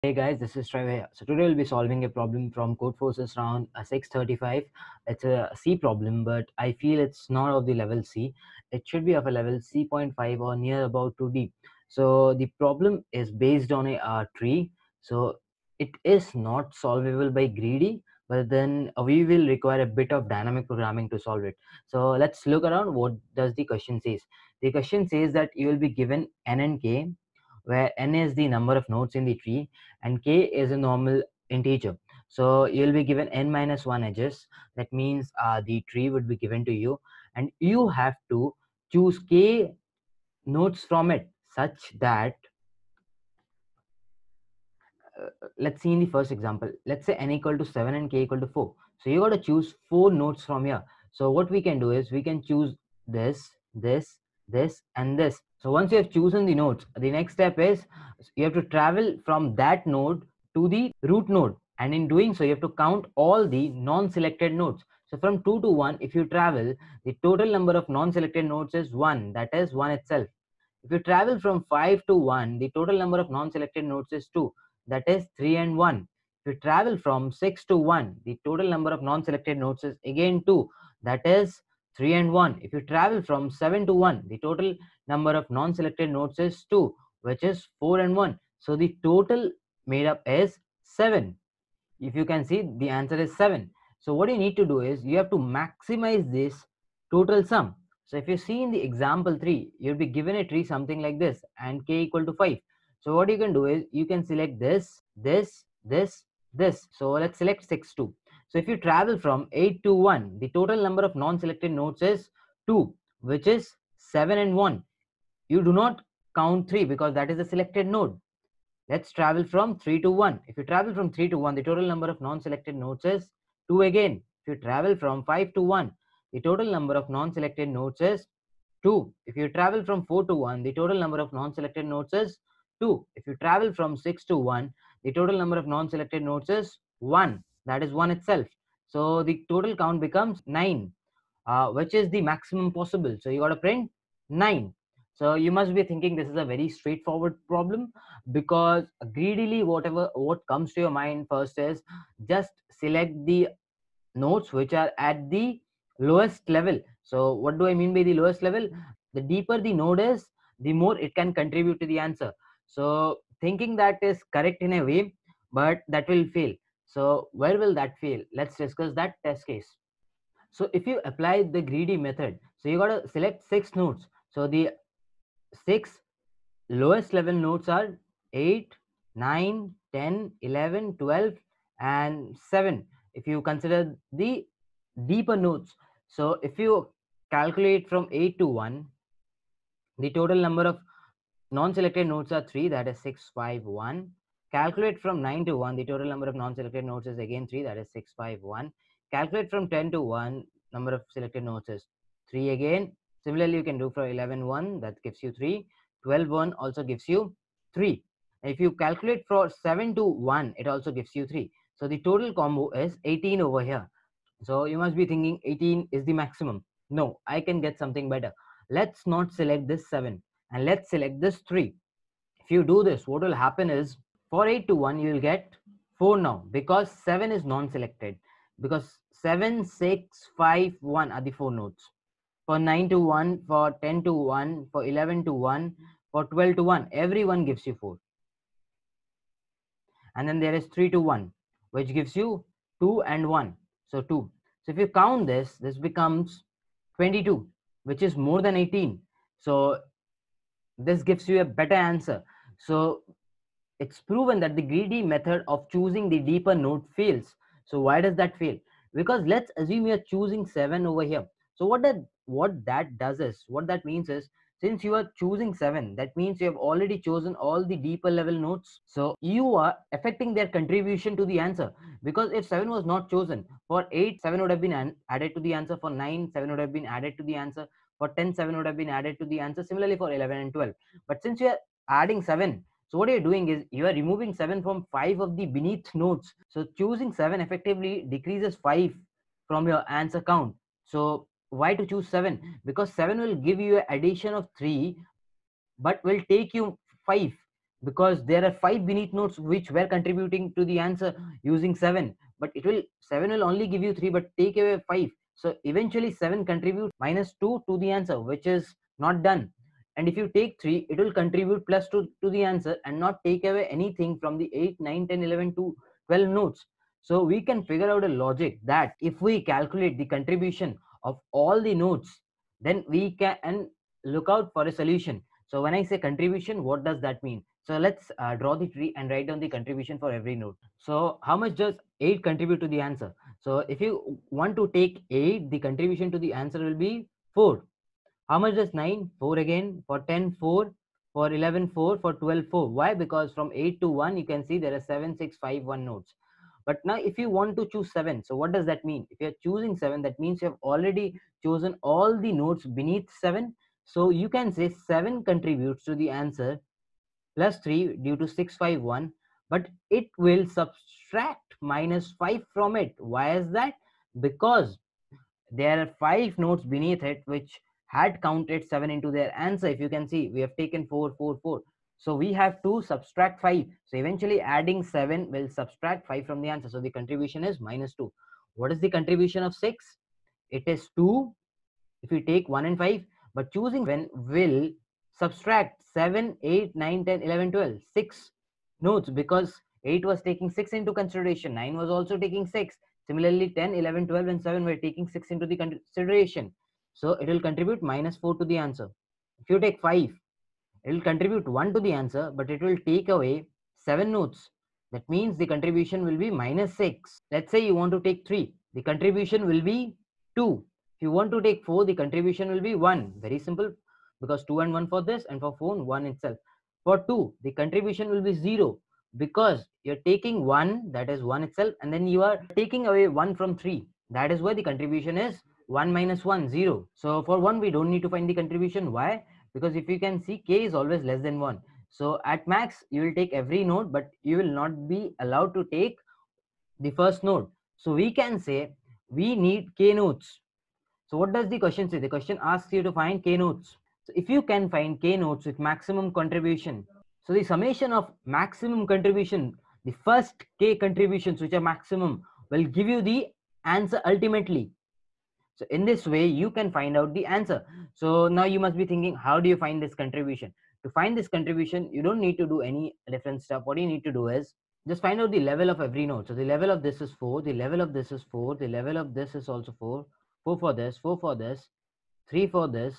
Hey guys, this is Trevor here. So today we'll be solving a problem from Codeforces round 635. It's a C problem, but I feel it's not of the level C. It should be of a level C.5 or near about 2D. So the problem is based on a tree. So it is not solvable by greedy, but then we will require a bit of dynamic programming to solve it. So let's look around. What does the question says? The question says that you will be given n and k, where n is the number of nodes in the tree and k is a normal integer. So you'll be given n minus 1 edges. That means the tree would be given to you, and you have to choose k nodes from it such that let's see in the first example. Let's say n equal to 7 and k equal to 4. So you got to choose 4 nodes from here. So what we can do is we can choose this and this. So once you have chosen the nodes, the next step is you have to travel from that node to the root node, and in doing so you have to count all the non-selected nodes. So from 2 to 1, if you travel, the total number of non-selected nodes is 1, that is 1 itself. If you travel from 5 to 1, the total number of non-selected nodes is 2, that is 3 and 1. If you travel from 6 to 1, the total number of non-selected nodes is again 2, that is 3 and 1. If you travel from 7 to 1, the total number of non-selected nodes is 2, which is 4 and 1. So the total made up is 7. If you can see, the answer is 7. So what you need to do is you have to maximize this total sum. So if you see in the example 3, you'll be given a tree something like this and k equal to 5. So what you can do is you can select this. So let's select 6 2. So if you travel from 8 to 1, the total number of non-selected nodes is 2, which is 7 and 1. You do not count 3 because that is a selected node. Let's travel from 3 to 1. If you travel from 3 to 1, the total number of non-selected nodes is 2 again. If you travel from 5 to 1, the total number of non-selected nodes is 2. If you travel from 4 to 1, the total number of non-selected nodes is 2. If you travel from 6 to 1, the total number of non-selected nodes is 1. That is 1 itself. So the total count becomes 9, which is the maximum possible. So you got to print 9. So you must be thinking this is a very straightforward problem, because greedily what comes to your mind first is just select the nodes which are at the lowest level. So what do I mean by the lowest level? The deeper the node is, the more it can contribute to the answer. So thinking that is correct in a way, but that will fail. So where will that fail? Let's discuss that test case. So if you apply the greedy method, so you got to select 6 nodes. So the 6 lowest level nodes are 8, 9, 10, 11, 12, and 7 if you consider the deeper nodes. So if you calculate from 8 to 1, the total number of non-selected nodes are 3, that is 6, 5, 1. Calculate from 9 to 1, the total number of non-selected nodes is again 3, that is 6, 5, 1. Calculate from 10 to 1, number of selected nodes is 3 again. Similarly, you can do for 11, 1, that gives you 3. 12, 1 also gives you 3. If you calculate for 7 to 1, it also gives you 3. So the total combo is 18 over here. So you must be thinking 18 is the maximum. No, I can get something better. Let's not select this 7 and let's select this 3. If you do this, what will happen is for 8 to 1, you will get 4 now, because 7 is non-selected. Because 7, 6, 5, 1 are the 4 nodes. For 9 to 1, for 10 to 1, for 11 to 1, for 12 to 1, every one gives you 4. And then there is 3 to 1, which gives you 2 and 1. So 2. So if you count this, this becomes 22, which is more than 18. So this gives you a better answer. So it's proven that the greedy method of choosing the deeper node fails. So why does that fail? Because let's assume you're choosing 7 over here. So what that means is, since you are choosing 7, that means you have already chosen all the deeper level nodes. So you are affecting their contribution to the answer. Because if 7 was not chosen, for 8, 7 would have been added to the answer. For 9, 7 would have been added to the answer. For 10, 7 would have been added to the answer. Similarly for 11 and 12. But since you are adding 7, so what you're doing is you are removing 7 from 5 of the beneath nodes. So choosing 7 effectively decreases 5 from your answer count. So why to choose 7? Because 7 will give you an addition of 3, but will take you 5. because there are 5 beneath nodes which were contributing to the answer using 7, but 7 will only give you 3 but take away 5. So eventually 7 contribute minus 2 to the answer, which is not done. And if you take 3, it will contribute plus 2 to the answer and not take away anything from the 8, 9, 10, 11 to 12 nodes. So we can figure out a logic that if we calculate the contribution of all the nodes, then we can look out for a solution. So when I say contribution, what does that mean? So let's draw the tree and write down the contribution for every node. So how much does 8 contribute to the answer? So if you want to take 8, the contribution to the answer will be 4. How much does 9? 4 again. For 10, 4. For 11, 4. For 12, 4. Why? Because from 8 to 1, you can see there are 7, 6, 5, 1 nodes. But now if you want to choose 7, so what does that mean? If you're choosing 7, that means you have already chosen all the nodes beneath 7. So you can say 7 contributes to the answer plus 3 due to 651, but it will subtract minus 5 from it. Why is that? Because there are 5 nodes beneath it which had counted 7 into their answer. If you can see, we have taken 4, 4, 4. So we have to subtract 5. So eventually adding 7 will subtract 5 from the answer. So the contribution is minus 2. What is the contribution of 6? It is 2 if you take 1 and 5, but choosing 7 will subtract 7, 8, 9, 10, 11, 12, 6 nodes, because 8 was taking 6 into consideration, 9 was also taking 6. Similarly, 10, 11, 12 and 7 were taking 6 into the consideration. So it will contribute minus 4 to the answer. If you take 5, it will contribute 1 to the answer, but it will take away 7 nodes. That means the contribution will be minus 6. Let's say you want to take 3. The contribution will be 2. If you want to take 4, the contribution will be 1. Very simple, because 2 and 1 for this, and for 4, 1 itself. For 2, the contribution will be 0, because you're taking 1, that is 1 itself, and then you are taking away 1 from 3. That is why the contribution is 1 minus 1, 0. So for 1, we don't need to find the contribution. Why? Because if you can see, k is always less than 1. So at max, you will take every node, but you will not be allowed to take the first node. So we can say we need k nodes. So what does the question say? The question asks you to find k nodes. So if you can find k nodes with maximum contribution, so the summation of maximum contribution, the first k contributions which are maximum, will give you the answer ultimately. So in this way, you can find out the answer. So now you must be thinking, how do you find this contribution? To find this contribution, you don't need to do any different stuff. What you need to do is just find out the level of every node. So the level of this is 4, the level of this is 4, the level of this is also 4, 4 for this, 4 for this, 3 for this,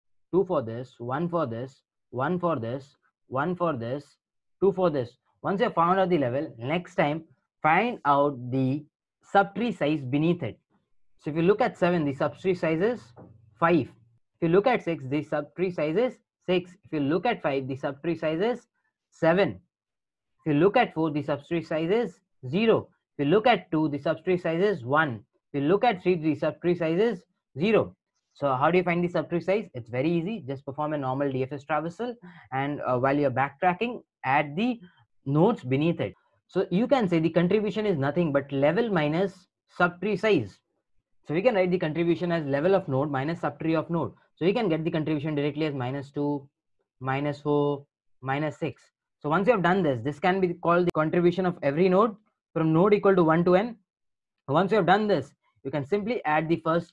2 for this, 1 for this, 1 for this, 1 for this, 2 for this. Once you have found out the level, next time find out the subtree size beneath it. So if you look at 7, the subtree size is 5. If you look at 6, the subtree size is 6. If you look at 5, the subtree size is 7. If you look at 4, the subtree size is 0. If you look at 2, the subtree size is 1. If you look at 3, the subtree size is 0. So how do you find the subtree size? It's very easy. Just perform a normal DFS traversal, and while you're backtracking, add the nodes beneath it. So you can say the contribution is nothing but level minus subtree size. So we can write the contribution as level of node minus subtree of node. So we can get the contribution directly as minus 2, minus 4, minus 6. So once you have done this, this can be called the contribution of every node from node equal to 1 to n. Once you have done this, you can simply add the first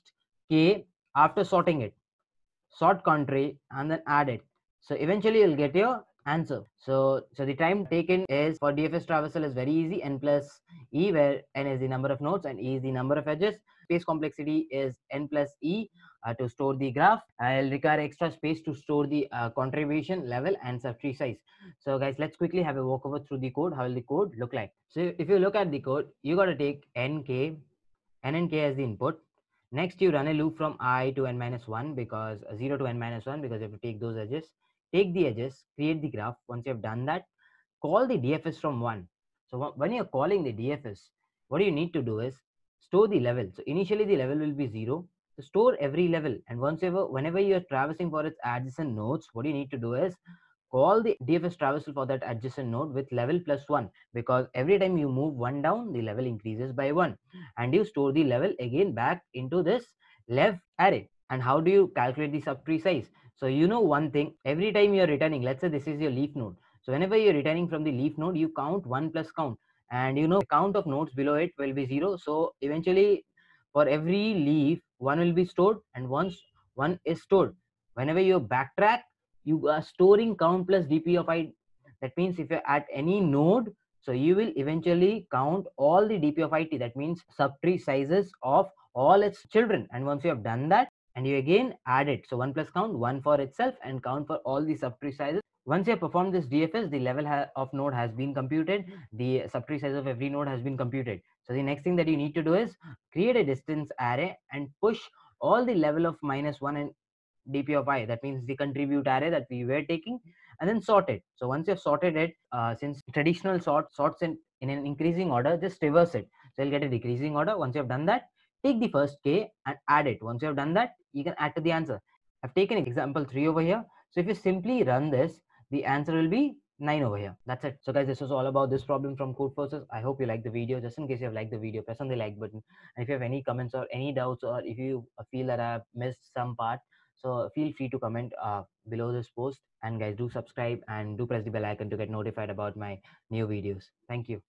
k after sorting it. Sort contr and then add it. So eventually you'll get your answer. So the time taken is for DFS traversal is very easy, n plus e, where n is the number of nodes and e is the number of edges. Space complexity is n plus e to store the graph. I'll require extra space to store the contribution level and subtree size. So guys, let's quickly have a walkover through the code. How will the code look like? So if you look at the code, you got to take n and k as the input. Next, you run a loop from I to n minus 1, because 0 to n minus 1, because you have to take those edges. Take the edges, create the graph. Once you have done that, call the DFS from 1. So when you're calling the DFS, what you need to do is store the level. So initially the level will be 0. So store every level, and whenever you're traversing for its adjacent nodes, what you need to do is call the DFS traversal for that adjacent node with level plus 1, because every time you move 1 down, the level increases by 1, and you store the level again back into this left array. And how do you calculate the subtree size? So you know one thing, every time you're returning, let's say this is your leaf node. So whenever you're returning from the leaf node, you count 1 plus count, and you know the count of nodes below it will be 0. So eventually for every leaf, one will be stored, and once one is stored, whenever you backtrack, you are storing count plus dp of I. That means if you're at any node, so you will eventually count all the dp of it. That means subtree sizes of all its children. And once you have done that, and you again add it, so 1 plus count, 1 for itself, and count for all the subtree sizes. Once you have performed this DFS, the level of node has been computed, the subtree size of every node has been computed. So the next thing that you need to do is create a distance array and push all the level of -1 and dp of I. That means the contribute array that we were taking, and then sort it. So once you have sorted it, since traditional sorts in an increasing order, just reverse it. So you'll get a decreasing order. Once you have done that, take the first k and add it. Once you have done that, you can add to the answer. I've taken example 3 over here. So if you simply run this, the answer will be 9 over here. That's it. So guys, this was all about this problem from Codeforces. I hope you like the video. Just in case you have liked the video, press on the like button. And if you have any comments or any doubts, or if you feel that I've missed some part, so feel free to comment below this post. And guys, do subscribe and do press the bell icon to get notified about my new videos. Thank you.